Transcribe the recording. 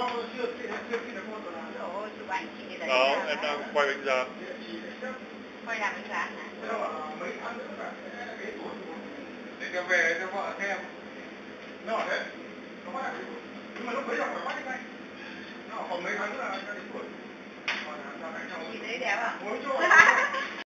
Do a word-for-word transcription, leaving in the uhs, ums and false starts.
Ôi, chụp ảnh chị đấy. Đó, em đang quay bánh rán. Quay làm bánh rán hả? Để cho về cho vợ xem. Nó ở đấy. Nó bắt được. Nhưng mà lúc đấy là phải bắt ngay. Nó còn mấy tháng nữa là đến tuổi. Chị đấy đẹp à? Ôi trời ơi.